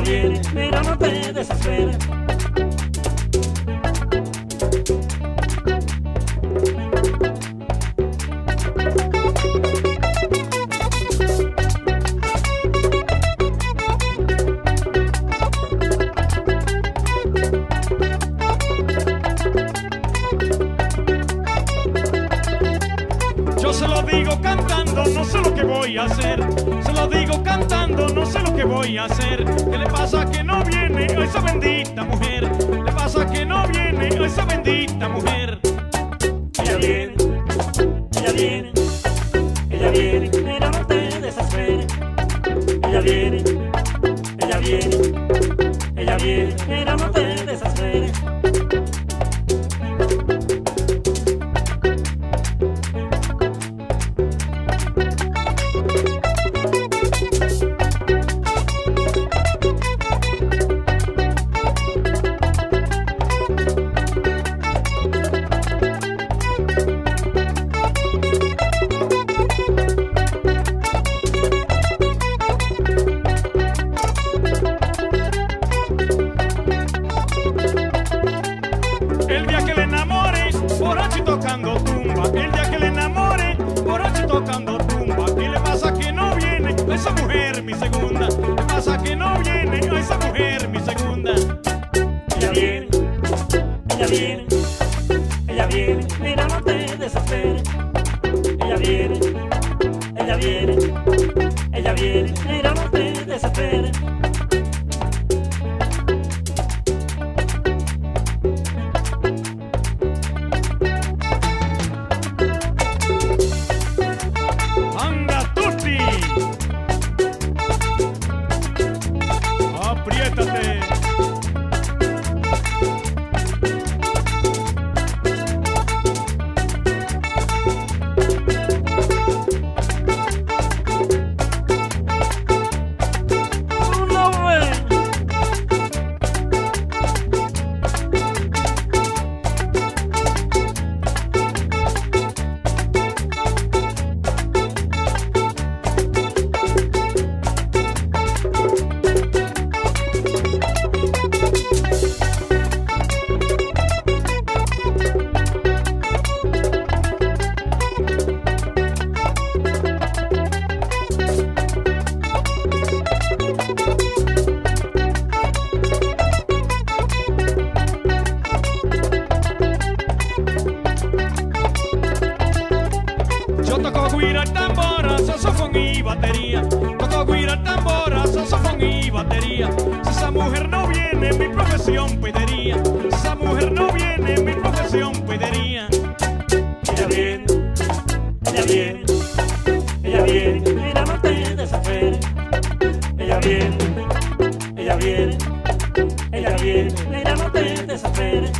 viene, mira, no te desesperes. Yo se lo digo cantando, no sé lo que voy a hacer. Se lo digo cantando, no sé lo que voy a hacer. ¿Qué le pasa que no viene a esa bendita mujer? ¿Le pasa que no viene a esa bendita mujer? Ella viene, ella viene, ella viene, mira, no te desesperes. Ella viene, ella viene, ella viene, mira, no te desesperes. El día que le enamore, borracho y tocando tumba. El día que le enamore, borracho y tocando tumba. ¿Qué le pasa que no viene a esa mujer, mi segunda? ¿Qué pasa que no viene a esa mujer, mi segunda? Ella viene, ella viene, ella viene, mira, no te desesperes. Ella viene, ella viene, ella viene, mira, no te desesperes. ¡Anda, Tutti! ¡Apriétate! Yo toco guira, tambora, saxofón y batería. Toco guira, tambora, saxofón y batería. Si esa mujer no viene, mi profesión pediría. Si esa mujer no viene, mi profesión pediría. Ella viene, ella viene, ella viene, mira, no te desesperes. Ella viene, ella viene, ella viene, mira, no te desesperes.